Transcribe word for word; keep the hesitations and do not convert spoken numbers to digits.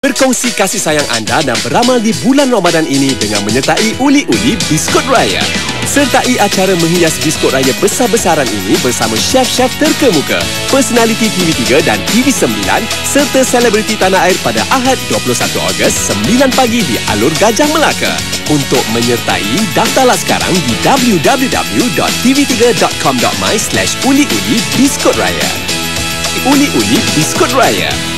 Berkongsi kasih sayang anda dan beramal di bulan Ramadan ini dengan menyertai uli-uli Biskut Raya. Sertai acara menghias Biskut Raya besar-besaran ini bersama chef-chef terkemuka, personaliti T V tiga dan T V sembilan serta selebriti tanah air pada Ahad dua puluh satu Ogos sembilan pagi di Alur Gajah Melaka. Untuk menyertai, daftarlah sekarang di w w w dot t v tiga dot com dot my slash uli uli Biskut Raya. Uli-uli Biskut Raya.